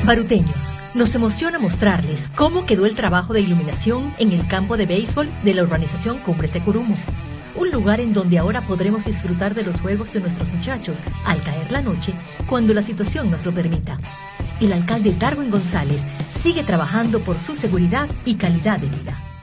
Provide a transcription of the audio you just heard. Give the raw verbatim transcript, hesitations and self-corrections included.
Baruteños, nos emociona mostrarles cómo quedó el trabajo de iluminación en el campo de béisbol de la urbanización Cumbres de Curumo. Un lugar en donde ahora podremos disfrutar de los juegos de nuestros muchachos al caer la noche, cuando la situación nos lo permita. El alcalde Darwin González sigue trabajando por su seguridad y calidad de vida.